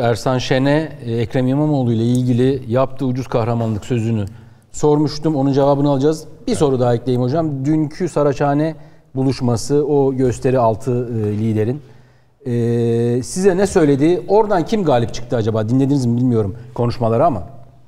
Ersan Şen'e Ekrem İmamoğlu ile ilgili yaptığı ucuz kahramanlık sözünü sormuştum. Onun cevabını alacağız. Bir soru daha ekleyeyim hocam. Dünkü Saraçhane buluşması, o gösteri altı liderin size ne söyledi? Oradan kim galip çıktı acaba? Dinlediniz mi bilmiyorum konuşmaları ama.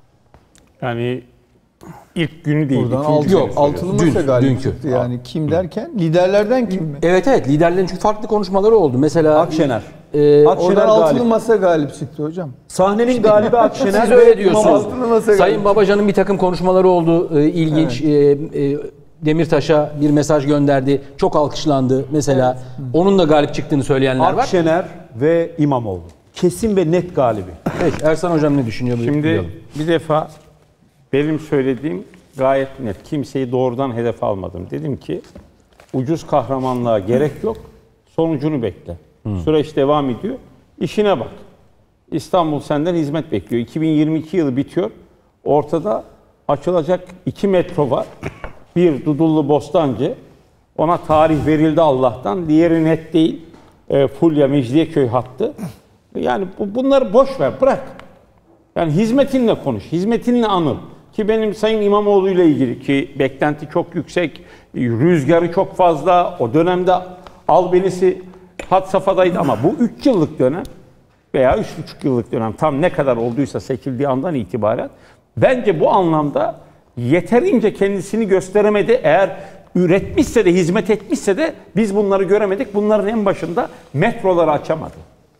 Yani ilk günü değil. Yok, altılı masa galip çıktı yani. Kim derken? Liderlerden kim mi? Evet, liderlerin çünkü farklı konuşmaları oldu. Mesela Akşener. Akşener altılı masa galip çıktı hocam. Sahnenin galibi Akşener. Siz öyle diyorsunuz. Sayın Babacan'ın bir takım konuşmaları oldu. İlginç. Evet. Demirtaş'a bir mesaj gönderdi. Çok alkışlandı mesela. Evet. Onun da galip çıktığını söyleyenler var. Akşener ve İmamoğlu. Kesin ve net galibi. Peki Ersan hocam ne düşünüyor? Şimdi bir defa benim söylediğim gayet net. Kimseyi doğrudan hedef almadım. Dedim ki ucuz kahramanlığa gerek yok. Sonucunu bekle. Süreç devam ediyor. İşine bak. İstanbul senden hizmet bekliyor. 2022 yılı bitiyor. Ortada açılacak 2 metro var. Bir Dudullu Bostancı. Ona tarih verildi Allah'tan. Diğeri net değil. Fulya Mecidiyeköy hattı. Yani bunları boş ver, bırak. Yani hizmetinle konuş, hizmetinle anıl. Ki benim Sayın İmamoğlu ile ilgili ki beklenti çok yüksek, rüzgarı çok fazla. O dönemde albenisi had safhadaydı ama bu 3 yıllık dönem veya 3,5 yıllık dönem tam ne kadar olduysa seçildiği andan itibaren bence bu anlamda yeterince kendisini gösteremedi. Eğer üretmişse de, hizmet etmişse de biz bunları göremedik. Bunların en başında metroları açamadı.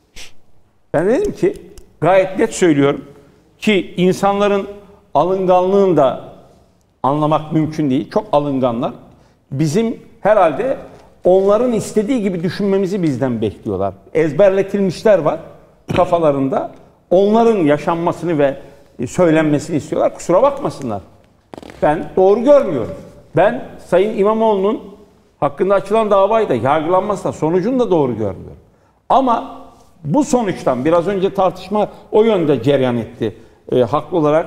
Ben dedim ki gayet net söylüyorum ki insanların alınganlığını da anlamak mümkün değil. Çok alınganlar. Bizim herhalde onların istediği gibi düşünmemizi bizden bekliyorlar. Ezberletilmişler var kafalarında. Onların yaşanmasını ve söylenmesini istiyorlar. Kusura bakmasınlar. Ben doğru görmüyorum. Ben Sayın İmamoğlu'nun hakkında açılan davayı da yargılanması da sonucunu da doğru görmüyorum. Ama bu sonuçtan biraz önce tartışma o yönde cereyan etti. Haklı olarak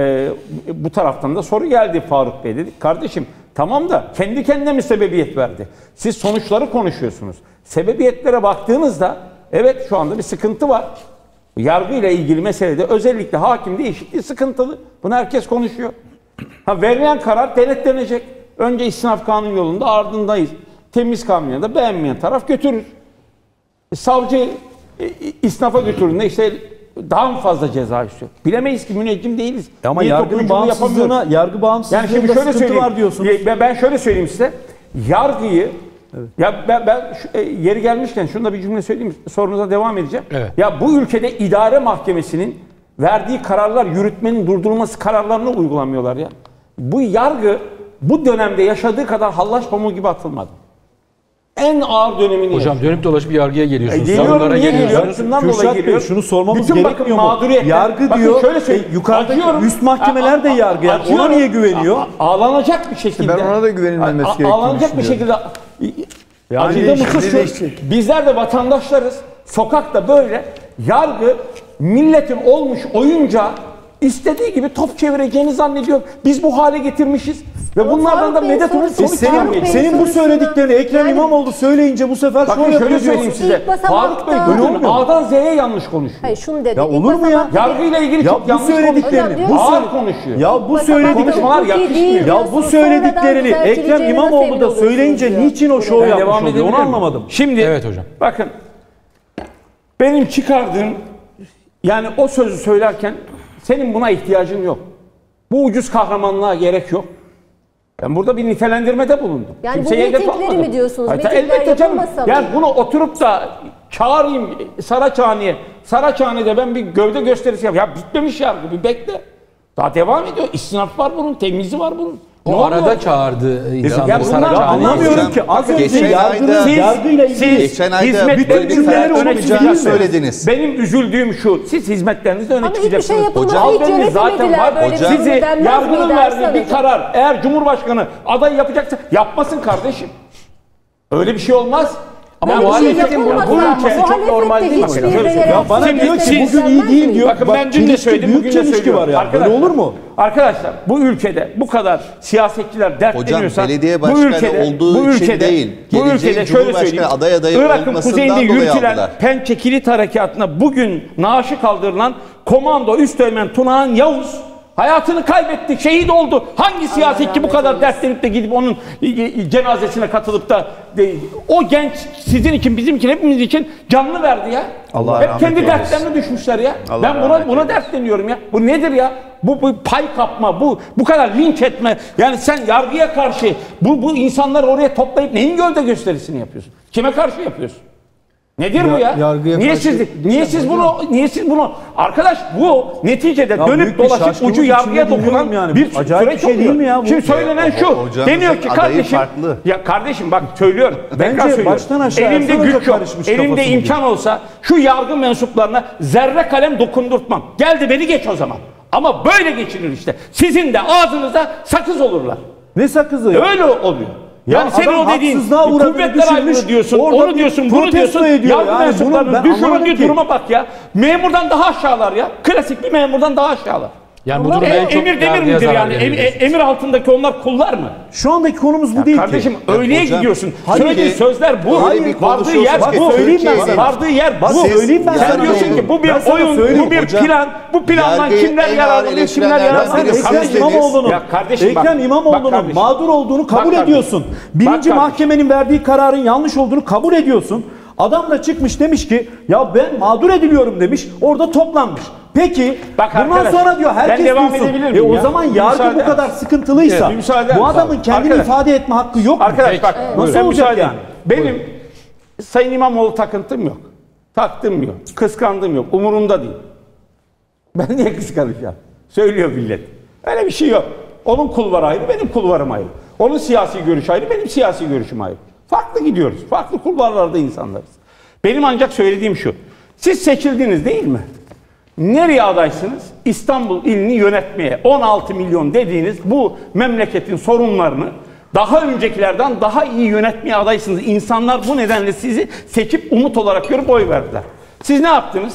bu taraftan da soru geldi Faruk Bey. Dedik kardeşim tamam da kendi kendine mi sebebiyet verdi? Siz sonuçları konuşuyorsunuz. Sebebiyetlere baktığınızda evet şu anda bir sıkıntı var. Yargıyla ilgili meselede özellikle hakim değişikliği sıkıntılı. Bunu herkes konuşuyor. Verilen karar denetlenecek. Önce istinaf kanun yolunda ardındayız. Temiz kanun da beğenmeyen taraf götürür. Savcı isnafa götürdüğünde işte daha mı fazla ceza istiyor? Bilemeyiz ki, müneccim değiliz. Ama yargının bağımsızlığına, yargı bağımsızlığında yani şöyle sıkıntı var diyorsunuz. Ben şöyle söyleyeyim size. Yargıyı, evet. Ya ben yeri gelmişken şunu da bir cümle söyleyeyim. Sorunuza devam edeceğim. Evet. Ya bu ülkede idare mahkemesinin verdiği kararlar, yürütmenin durdurulması kararlarını uygulamıyorlar ya. Bu yargı bu dönemde yaşadığı kadar hallaç pamuğu gibi atılmadı. En ağır dönemini hocam yaşıyor. Dönüp dolaşıp yargıya geliyorsunuz. Geliyorum, niye geliyorsunuz? Kürşat Bey şunu sormamız gerekmiyor mu? Yargı bakın, diyor, yukarıda üst mahkemeler de yargı. Yani ona niye güveniyor? Ağlanacak bir şekilde. Ben ona da güvenilmemesi gerektiğini ağlanacak bir şekilde. Yani bizler de vatandaşlarız. Sokakta böyle yargı milletin olmuş oyuncağı istediği gibi top çevireceğini zannediyor. Biz bu hale getirmişiz. Ve bunlardan da medet umut sonuç çıkarmayız. Senin bu söylediklerini Ekrem İmamoğlu söyleyince bu sefer şunu şöyle söyleyeyim size. Faruk Bey A'dan Z'ye yanlış konuşuyor. Hayır şunu dedi. Ya olur mu ya? Yargıyla ilgili ya çok yanlış konuşuyor. Ağır konuşuyor. Ya bu söylediklerini yakışmıyor. Ya bu söylediklerini Ekrem İmamoğlu da söyleyince niçin o şovu yapmış oluyor? Onu anlamadım. Şimdi evet hocam. Bakın benim çıkardığım yani o sözü söylerken senin buna ihtiyacın yok. Bu ucuz kahramanlığa gerek yok. Ben burada bir nitelendirmede bulundum. Yani kimseye bu mitingleri mi diyorsunuz? Elbette canım. Yani bunu oturup da çağırayım Saraçhane'ye. Saraçhane'de ben bir gövde gösterisi yapayım. Ya bitmemiş yargı, bir bekle. Daha devam ediyor. İstinaf var bunun, temizi var bunun. O arada çağırdı insanları Saraçhane'ye. Anlamıyorum ki. Az önce yargıyla ilgili geçen ayda bütün cümleleri unutacağını söylediniz. Benim üzüldüğüm şu. Siz hizmetlerinizde öne çıkacaksınız. Hocam hiç zaten var. Sizi yargının verdiği bir karar. Eğer Cumhurbaşkanı aday yapacaksa yapmasın kardeşim. Öyle bir şey olmaz. Ama muhalefetin bunu kullanması çok normal değil mi? Ya bana diyor ki bugün iyi değil diyor. Bakın ben dün de söyledim, bugün de söylüyorum. Var ya. Böyle olur mu? Arkadaşlar bu ülkede bu kadar siyasetçiler dertleniyorsa Hocam belediye başkanı olduğu için değil. Bu ülkede şöyle söyleyeyim. Adayı Irak'ın olmasından kuzeyinde dolayı yürütülen aldılar. Pençe Kilit Harekatı'na bugün naaşı kaldırılan komando Üsteğmen Tunağan Yavuz hayatını kaybetti, şehit oldu. Hangi siyasetçi bu kadar dertlenip de gidip onun cenazesine katılıp da o genç sizin için, bizim için, hepimiz için canını verdi ya. Allah hep rahmet kendi eylesin. dertlerine düşmüşler ya. Allah Ben rahmet buna dertleniyorum ya. Bu nedir ya? Bu pay kapma, bu kadar linç etme. Yani sen yargıya karşı bu insanları oraya toplayıp neyin gölde gösterisini yapıyorsun? Kime karşı yapıyorsun? Nedir bu ya? Niye siz bunu arkadaş bu neticede Ya dönüp dolaşıp ucu yargıya dokunan yani. bir Acayip süreç bir şey değil mi ya bu? Şimdi söylenen şu. Hocamızın Deniyor ki adayı kardeşim farklı. ya kardeşim bak söylüyorum. Bence tekrar söylüyorum. baştan aşağı elimde Ersan Hoca güç yok. karışmış Elimde kafası imkan olsa şu yargı mensuplarına zerre kalem dokundurtmam. Geldi beni geç o zaman. Ama böyle geçinir işte. Sizin de ağzınıza sakız olurlar. Ne sakızı ya? Öyle oluyor. Yani senin adam o dediğin haksızlığa uğradığını kuvvetler ayrılığı düşünmüş, diyorsun, orada onu diyorsun, bunu protesto diyorsun. ediyor Yargı yani. Bunu mensuplarının ben anlamadım düşürüldüğü ki. duruma bak ya. Memurdan daha aşağılar ya. Klasik bir memurdan daha aşağılar. Yani bu durum en çok Emir demir yargıya midir zarar yani? veriyor. Emir altındaki onlar kullar mı? Şu andaki konumuz bu değil Kardeşim ki. öyleye hocam, gidiyorsun. hayır Söylediğin ki- sözler bu. Öyle bir Vardığı yer konuşuyorsunuz bu. ki Söyleyeyim ben Türkiye'nin- sana. Vardığı yer Bak, bu. söyleyeyim ben Sen sana. diyorsun ki bu bir Ben sana oyun, söyleyeyim bu bir hocam. plan. Bu plandan Yargıyı kimler en ağır yararlanıyor, kimler eleştirenlerden yararlanıyor? birisi Ekrem siz İmamoğlu'nun, Ya kardeşim bak, Ekrem bak İmamoğlu'nun kardeşim. mağdur olduğunu kabul Bak ediyorsun. kardeşim. Birinci Bak kardeşim. mahkemenin verdiği kararın yanlış olduğunu kabul ediyorsun. Adam da çıkmış demiş ki ya ben mağdur ediliyorum demiş. Orada toplanmış. Peki Bak bundan arkadaş, sonra diyor herkes ben devam duysun. edebilir miyim O ya? zaman Bir yargı müsaade bu kadar sıkıntılıysa Evet, müsaade bu eder adamın misin? kendini Arkadaş. ifade etme hakkı yok mu? Arkadaş bak Nasıl ben olacak müsaade- yani? Benim Sayın İmamoğlu takıntım yok. Taktım yok. Kıskandığım yok. Umurumda değil. Ben niye kıskanacağım? Söylüyor millet. Öyle bir şey yok. Onun kulvarı ayrı, benim kulvarım ayrı. Onun siyasi görüşü ayrı, benim siyasi görüşüm ayrı. Farklı gidiyoruz. Farklı kulvarlarda insanlarız. Benim ancak söylediğim şu. Siz seçildiniz değil mi? Nereye adaysınız? İstanbul ilini yönetmeye. 16 milyon dediğiniz bu memleketin sorunlarını daha öncekilerden daha iyi yönetmeye adaysınız. İnsanlar bu nedenle sizi seçip umut olarak görüp oy verdiler. Siz ne yaptınız?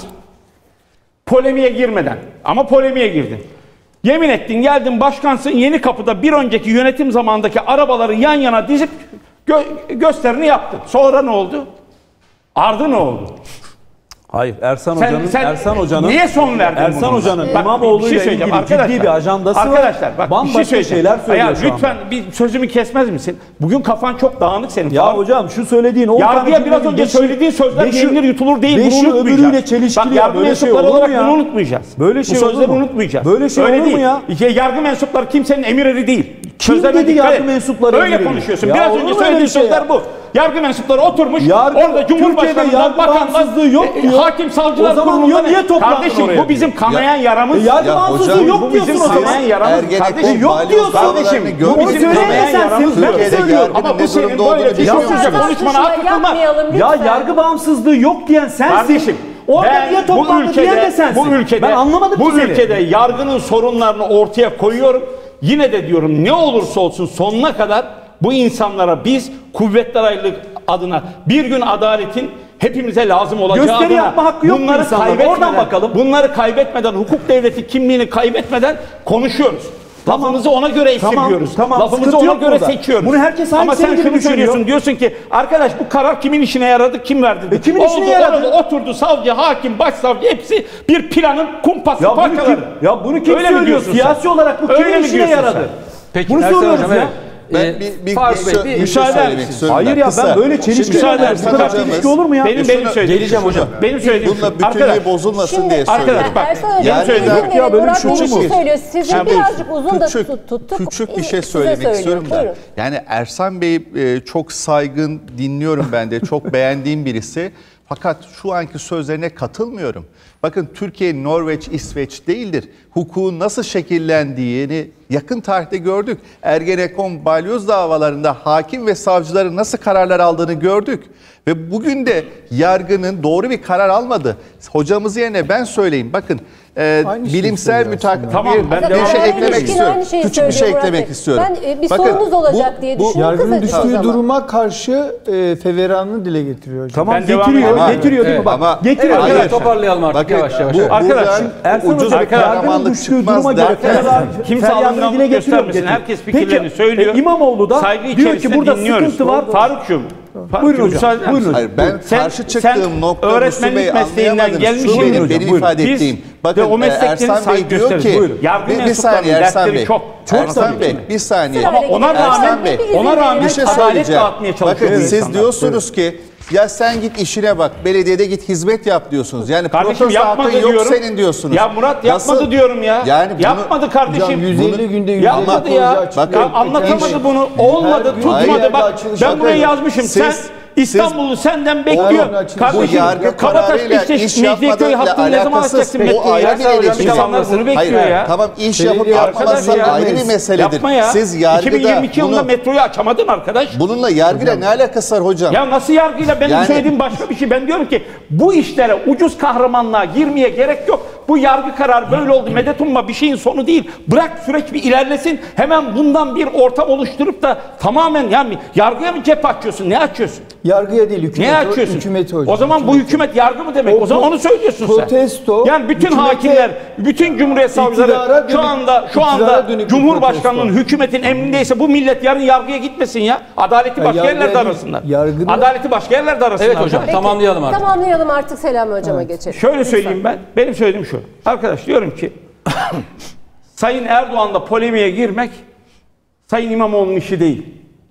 Polemiğe girmeden. Ama polemiğe girdin. Yemin ettin, geldin başkansın, Yenikapı'da bir önceki yönetim zamanındaki arabaları yan yana dizip gösterini yaptın. Sonra ne oldu? Ardı ne oldu? Hayır, Ersan Hoca'nın niye son verdin Ersan bunu? Hoca'nın Bak, İmamoğlu bir şey ile söyleyeceğim ilgili ciddi arkadaşlar. bir ajandası Arkadaşlar var. bak, Bambaşka bir şey söyleyeceğim. şeyler söylüyor Ya, şu anda. lütfen bir sözümü kesmez misin? Bugün kafan çok dağınık senin. Ya falan. hocam şu söylediğin 10 Yargıya tane biraz önce söylediğin sözler yenir yutulur değil. beşi Bunu unutmayacağız. öbürüyle çelişkili Bak, ya. yargı Böyle şey mensupları olur mu olarak ya? bunu unutmayacağız. Böyle şey Bu olur sözleri mu? unutmayacağız. Böyle şey Öyle olur mu değil. ya? Yargı mensupları kimsenin emirleri değil. Kim Sözlerine dedi dikkat yargı et. mensupları Öyle emiri? konuşuyorsun. Ya Biraz olur önce mu öyle söylediğin bir şey sözler ya? bu. Yargı mensupları oturmuş. Yargı- Orada Türkiye'de Cumhurbaşkanı'ndan, yargı bakandan, bağımsızlığı yok diyor. hakim savcılar O zaman kurulundan. niye toplandın Kardeşim oraya? bu bizim kanayan yaramız. Yargı Ya bağımsızlığı hocam, yok bu diyorsun bizim o zaman. kanayan yaramız. Ergenekon, Kardeşim yok balyoz diyorsun. davalarını Kardeşim, görmedik. bu bizim söyleme kanayan sen, yaramız. ben Türkiye'de söylüyorum. Ama yargının bu ne senin durumda olduğunu böyle bir biliyor konuşacak musunuz? konuşmana hak tutulmaz. Yapmayalım Ya lütfen. yargı bağımsızlığı yok diyen sensin. Kardeşim, Orada ben niye toplandı diyen de sensin. Bu ülkede, ben anlamadım bu ki seni. ülkede yargının sorunlarını ortaya koyuyorum. Yine de diyorum ne olursa olsun sonuna kadar bu insanlara biz kuvvetler ayrılığı adına bir gün adaletin hepimize lazım olacağı Gösteri adına yapma hakkı yok mu bunları insanların? kaybetmeden, Oradan bakalım. bunları kaybetmeden, hukuk devleti kimliğini kaybetmeden konuşuyoruz. Tamam. Lafımızı ona göre esirgiyoruz. Tamam, Lafımızı sıkıntı ona yok göre burada. seçiyoruz. Bunu herkes aynı Ama senin sen gibi şunu düşünüyor. söylüyorsun. Diyorsun ki arkadaş bu karar kimin işine yaradı? Kim verdi? Kimin işine yaradı? Orada oturdu savcı, hakim, başsavcı hepsi bir planın kumpası, Ya bunu parçaları. bunu kim Öyle mi söylüyor? diyorsun Siyasi sen? olarak bu Öyle kimin mi işine diyorsun yaradı? sen? Peki Bunu Ersan soruyoruz Hocam, ya. evet. Bir Faruk Bey, şey bir söylemek müsaade istiyorum. Hayır ya Kısa. ben böyle çelişki Şimdi müsaade bu edersen kadar hocamız- çelişki olur mu ya? Benim söylediğim. Geleceğim hocam. Benim söylediğim. Bununla bütünlüğü Arkadaş, bozulmasın diye arkadaş söylüyorum. bak. Ersan Hocam Yani izin ben- verin. Ya böyle bir Murat şey Bey bir olur mu? şey söylüyor. Size Şimdi birazcık uzun da tuttuk. küçük bir şey Size söylemek söylüyor. istiyorum da. Buyurun. Yani Ersan Bey çok saygın, dinliyorum ben de. Çok beğendiğim birisi. Fakat şu anki sözlerine katılmıyorum. Bakın Türkiye, Norveç, İsveç değildir. Hukukun nasıl şekillendiğini yakın tarihte gördük. Ergenekon, balyoz davalarında hakim ve savcıların nasıl kararlar aldığını gördük. Ve bugün de yargının doğru bir karar almadı. Hocamız yerine ben söyleyeyim. Bakın bilimsel mütakip Tamam, ben bir devam şey edeyim. eklemek istiyorum. Aynı Küçük bir şey söylüyor eklemek Murat Bey. istiyorum. Bir sorunuz olacak diye düşünüyorum. Yargının Kısaca o düştüğü zaman. duruma karşı feveranını dile getiriyor hocam. Tamam Ben devam getiriyor, edeyim. getiriyor değil mi? Bak, Ama getiriyor. Evet, hayır. toparlayalım artık Bakın, yavaş yavaş. Arkadaşlar, Ersan ucuz Hoca bir yargının kahramanlık düştüğü duruma çıkmaz göre derken kimse feryadını alınganlık dile getiriyor. göstermesin. Herkes fikirlerini söylüyor. İmamoğlu da Saygı diyor ki içerisinde burada dinliyoruz. sıkıntı var. Faruk'cum. Buyurun hocam, müsaade eder buyurun misin? Hayır, ben Sen- karşı sen çıktığım nokta Müslüm öğretmenlik Bey mesleğinden anlayamadınız. gelmişsin Şu benim, hocam, benim buyurun. ifade Biz ettiğim. ve Bakın o mesleklerin Ersan Bey saygı diyor gösteririz. ki Buyurun. Yargı bir mensuplarının saniye Ersan dertleri Bey. çok Ersan Bey tabii. bir saniye. Ama Ona Ersan rağmen, Bey, ona rağmen bir şey adalet söyleyeceğim. dağıtmaya çalışıyor. Bakın siz insanlar. diyorsunuz ki ya sen git işine bak, belediyede git hizmet yap diyorsunuz. Yani Kardeşim protesto yapmadı hakkın yok diyorum. senin diyorsunuz. Ya Murat yapmadı Nasıl? diyorum ya. Yani bunu- yapmadı kardeşim. Hocam 150 günde 150 Yapmadı proje ya. açıklıyor. Bakın, anlatamadı Hiç- bunu. Olmadı, Her gün tutmadı. yerde Bak açılış ben buraya yapıyor. yazmışım. Sen Siz- İstanbul'u senden Oğlum, bekliyor. açılış- Kardeşim Bu yargı Kabataş kararıyla İşte iş Mecidiyeköy yapmadığıyla hattını ne zaman alakasız. açacaksın O bekliyor ayrı ya. bir ilişki. İnsanlar bunu bekliyor Hayır, ya. tamam iş yapıp Belediye yapmaması arkadaş ya. ayrı bir meseledir. Yapma ya. Siz yargıda 2022 yılında bunu, metroyu açamadın arkadaş. bununla yargıyla ne alakası var hocam? Ya nasıl yargıyla benim Yani- söylediğim başka bir şey. Ben diyorum ki bu işlere ucuz kahramanlığa girmeye gerek yok. Bu yargı kararı böyle oldu. Medet umma bir şeyin sonu değil. Bırak süreç bir ilerlesin. Hemen bundan bir ortam oluşturup da tamamen yani yargıya mı cephe açıyorsun? Ne açıyorsun? Yargıya değil, Ne hükümete, açıyorsun? hükümete hocam. O zaman bu hükümet yargı mı demek? O zaman onu söylüyorsun protesto, sen. Yani bütün hükümete- hakimler, bütün cumhuriyet savcıları iktidara şu anda dönük bir Cumhurbaşkanı'nın protesto. hükümetin emrindeyse bu millet yarın yargıya gitmesin ya. Adaleti başka yargıya yerlerde değil, arasınlar. yargının- Adaleti başka yerlerde arasınlar. Evet hocam, Peki, tamamlayalım artık. Tamamlayalım artık Selami Hocam'a geçelim. Şöyle Lütfen. söyleyeyim ben. Benim söylediğim şu. Arkadaş diyorum ki Sayın Erdoğan'la polemiğe girmek Sayın İmamoğlu'nun işi değil.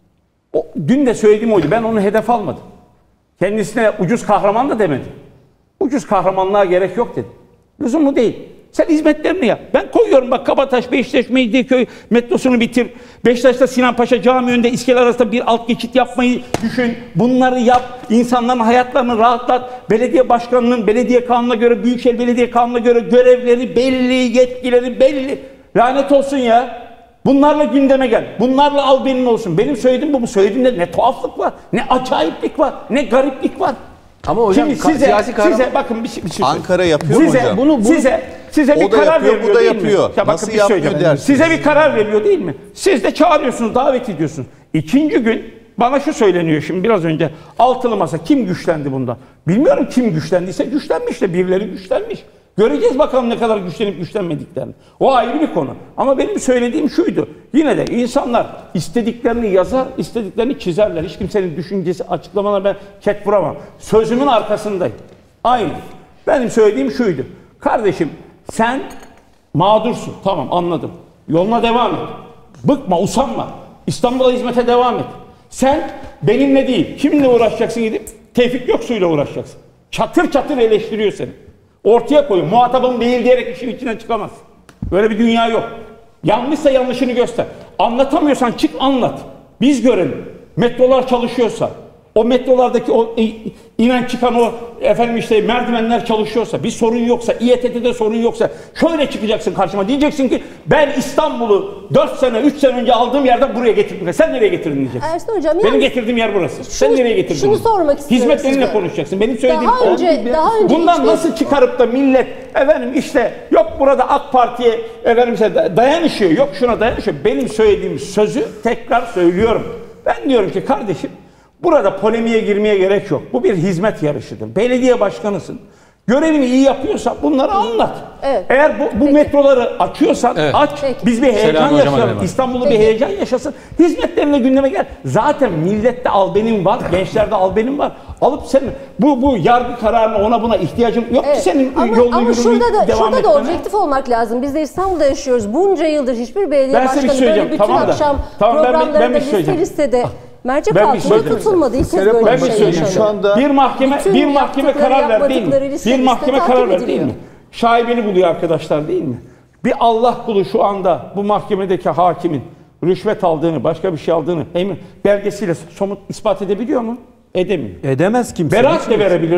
Dün de söylediğim oydu. Ben onu hedef almadım. Kendisine ucuz kahraman da demedim. Ucuz kahramanlığa gerek yok dedim. Lüzumlu değil. Sen hizmetlerini yap. Ben koyuyorum bak Kabataş, Beşiktaş, Mecidiyeköy metrosunu bitir. Beşiktaş'ta Sinan Paşa Camii önünde iskele arasında bir alt geçit yapmayı düşün. Bunları yap. İnsanların hayatlarını rahatlat. Belediye başkanının belediye kanununa göre, Büyükşehir Belediye Kanunu'na göre görevleri belli, yetkileri belli. Lanet olsun ya. Bunlarla gündeme gel. Bunlarla al benim olsun. Benim söylediğim bu. Bu söylediğimde ne tuhaflık var, ne acayiplik var, ne gariplik var. Ama hocam Şimdi siyasi kahraman... size bakın bir şey Ankara yapıyor mu size, hocam? size bir O da karar yapıyor, bu veriyor da değil mi? yapıyor. Ya bakın Nasıl bir şey yapmıyor söyleyeceğim. dersiniz? Size bir karar veriyor değil mi? Siz de çağırıyorsunuz, davet ediyorsunuz. İkinci gün bana şu söyleniyor şimdi biraz önce. Altılı masa kim güçlendi bundan? Bilmiyorum kim güçlendiyse güçlenmiş de birileri güçlenmiş. Göreceğiz bakalım ne kadar güçlenip güçlenmediklerini. O ayrı bir konu. Ama benim söylediğim şuydu. Yine de insanlar istediklerini yazar, istediklerini çizerler. Hiç kimsenin düşüncesi, açıklamalarına ben ket vuramam. Sözümün arkasındayım. Aynı. Benim söylediğim şuydu. Kardeşim sen mağdursun. Tamam anladım. Yoluna devam et. Bıkma, usanma. İstanbul'a hizmete devam et. Sen benimle değil, kiminle uğraşacaksın gidip? Tevfik Göksu'yla uğraşacaksın. Çatır çatır eleştiriyor seni. Ortaya koyun. Muhatabım değil diyerek işin içinden çıkamaz. Böyle bir dünya yok. Yanlışsa yanlışını göster. Anlatamıyorsan çık anlat. Biz görelim. Metrolar çalışıyorsa, o metrolardaki o inen çıkan o merdivenler çalışıyorsa, bir sorun yoksa, İETT'de sorun yoksa şöyle çıkacaksın karşıma. Diyeceksin ki ben İstanbul'u 4 sene, 3 sene önce aldığım yerden buraya getirdim. Sen nereye getirdin diyeceksin. Ersan Hocam, Benim yani getirdiğim yer burası. Sen nereye getirdin? şunu sormak istiyorum Hizmetlerinle size. konuşacaksın. Benim söylediğim Daha önce bundan hiçbir- nasıl çıkarıp da millet işte yok burada AK Parti'ye dayanışıyor, yok şuna dayanışıyor. Benim söylediğim sözü tekrar söylüyorum. Ben diyorum ki kardeşim burada polemiğe girmeye gerek yok. Bu bir hizmet yarışıdır. Belediye başkanısın. Görevini iyi yapıyorsan bunları anlat. Evet. Eğer bu metroları açıyorsan aç. Peki. Biz bir heyecan Selami hocama yaşayalım. devam. İstanbul'u Peki. bir heyecan yaşasın. Hizmetlerine gündeme gel. Zaten millette al benim var. Gençlerde al benim var. Alıp sen bu yargı kararına ona buna ihtiyacım yok ki senin ama yolunu yürümeye şurada devam da etmene. objektif olmak lazım. Biz de İstanbul'da yaşıyoruz. Bunca yıldır hiçbir belediye Ben size bir başkanı şey böyle söyleyeceğim. bütün Tamam da. akşam Tamam, ben bir programlarında şey söyleyeceğim. listede mercek Ben bir altında şey söyleyeceğim. tutulmadı. İlk kez Serap böyle Ben bir bir şey söyleyeyim. yaşandı. Şu anda Bir mahkeme Bütün karar ver değil mi? yaptıkları, liste Bir mahkeme takip karar ver ediliyor. değil mi? Şaibeni buluyor arkadaşlar değil mi? Bir Allah kulu şu anda bu mahkemedeki hakimin rüşvet aldığını, başka bir şey aldığını belgesiyle somut ispat edebiliyor mu? Edemiyor. Edemez kimse. Beraat de verebilirdi.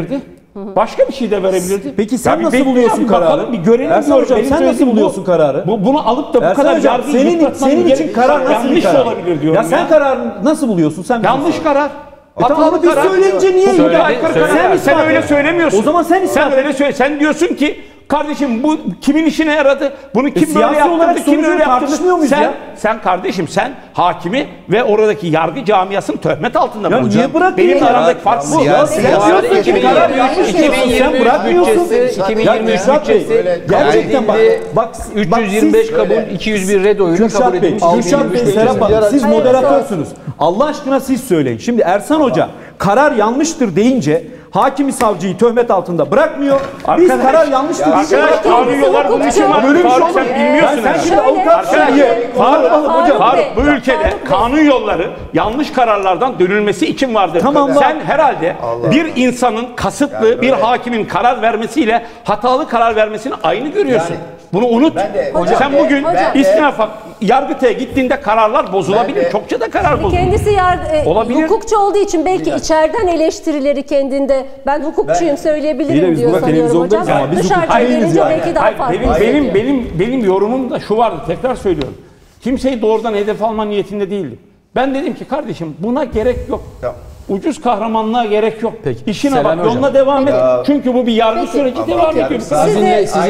Başka bir şey de verebilirdi. Peki sen Ya bir nasıl bekleyelim, buluyorsun bakalım, kararı? Bir görelim Ersan diyorum. Hocam, Benim sen nasıl söylediğim buluyorsun kararı? Bunu alıp da bu Ersan kadar Hocam, yargıyı yıpratmanın senin için karar nasıl bir yanlış karar? olabilir diyorum Ya sen kararı nasıl buluyorsun? Sen yanlış karar. Tamam, biz söyleyince niye Söyledi, müdahale- söyledi. Sen ispat öyle et. söylemiyorsun. O zaman sen ispat et. öyle söyle. Sen diyorsun ki kardeşim bu kimin işine yaradı? Bunu kim böyle siyasi olarak yaptırdı? Kim sonucunu öyle tartışmıyor muyuz sen, ya? Sen kardeşim sen hakimi ve oradaki yargı camiasını töhmet altında Ya bırakıyorsun. niye bırakıyorsun? Benim aramdaki fark bu. Siyasi- Sen diyorsun ki karar yanlış diyorsun. Sen bırakmıyorsun. 2023 Kürşat Bey, bütçesi gerçekten bak 325 kabul, 201 red oyuyla kabul Kürşat Bey, edilmiş. Kürşat Bey, Serap Hanım, siz Hayır, moderatörsünüz. Allah aşkına siz söyleyin. Şimdi Ersan Hoca karar yanlıştır deyince hakimi savcıyı töhmet altında bırakmıyor. Biz Arkadaş, karar yanlıştır deyince Arkadaş bırakıyoruz. kanun yollar bunun için var. Böyle bir şey Faruk, olur mu? sen bilmiyorsun. Sen şimdi Şöyle, avukatsın şöyle. diye. Faruk Faruk, Bey, bu ülkede Faruk Bey. kanun yolları yanlış kararlardan dönülmesi için vardır. Tamam, Sen herhalde bir insanın kasıtlı bir hakimin karar vermesiyle hatalı karar vermesini aynı görüyorsun. Bunu unut. Hocam, Sen bugün hocam. istinafa Yargıtay'a gittiğinde kararlar bozulabilir. Çokça da karar bozulur. Kendisi Olabilir. hukukçu olduğu için belki içeriden eleştirileri kendinde ben hukukçuyum İyi de söyleyebilirim biz diyor burada sanıyorum hocam. televizyondayız ama biz Dışarıdan hukukçu değiliz gelince yani. belki daha Hayır, farklı. benim yorumum da şu vardı. Tekrar söylüyorum. Kimseyi doğrudan hedef alma niyetinde değildim. Ben dedim ki kardeşim buna gerek yok. Ucuz kahramanlığa gerek yok. Peki, İşine Selami bak, Hocam. yoluna devam et. Çünkü bu bir yargı Peki. süreci devam ediyor. Siz de-